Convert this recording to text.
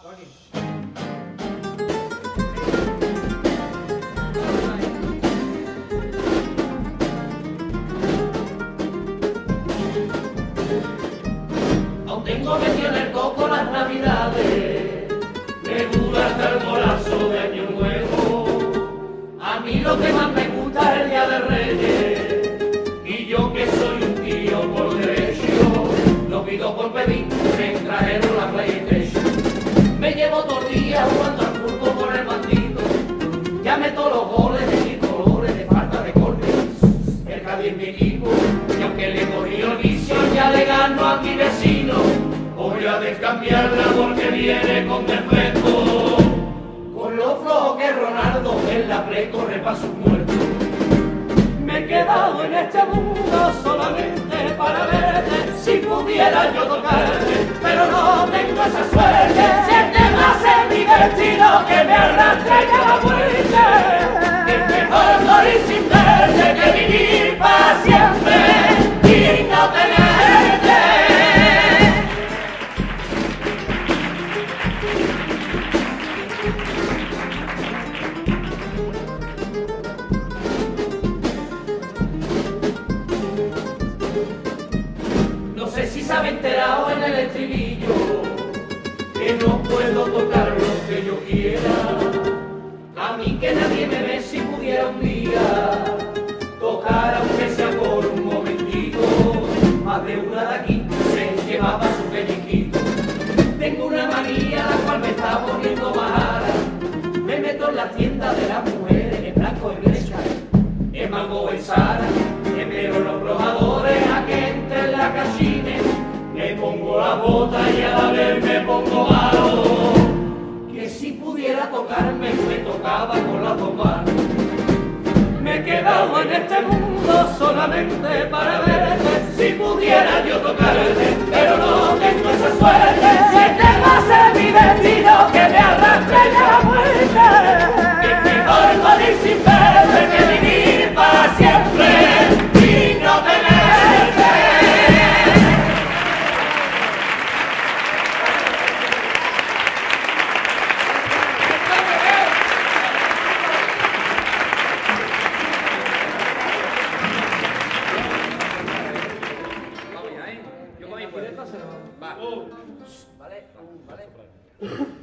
Aún tengo metido en el coco las navidades, me dura hasta el golazo de año nuevo. A mí lo que más me gusta es el Día de Reyes, y yo que soy un tío por derecho, lo pido por pedir, me trajeron la PlayStation. Me llevo todo el día jugando al fútbol con el bandito, ya meto los goles de mis colores de falta de corte, el Cádiz es mi equipo, y aunque le cogí el vicio ya le gano a mi vecino, voy a descambiarla porque viene con defecto. Con lo flojo que Ronaldo en la Play corre pa' sus muertos. Me he quedado en este mundo solamente para verte, si pudiera yo tocarte, pero no tengo esa suerte. Si el tema es divertido que me arrastre ya la muerte, es mejor morir sin verte que vivir para siempre y no tenerte. No sé si se ha enterado en el estribillo que no puedo tocar lo que yo quiera. A mí que nadie me ve, si pudiera un día tocar aunque sea por un momentito. Más de una de aquí se llevaba su pellizquito. Tengo una manía la cual me está poniendo mala. Me meto en la tienda de las mujeres en blanco y blanca, en Mango, en Sara, espero los probadores a que entren la cachine. Me pongo la bota y a la vez me pongo malo. Que si pudiera tocarme, me tocaba con las dos manos. Me he quedado en este mundo solamente para verte, si pudiera yo tocarte, pero no tengo esa suerte. Si el tema es mi destino, que me arrastre ya la muerte, es mejor morir sin verte que vivir para siempre y no tenerte. Vale, vale.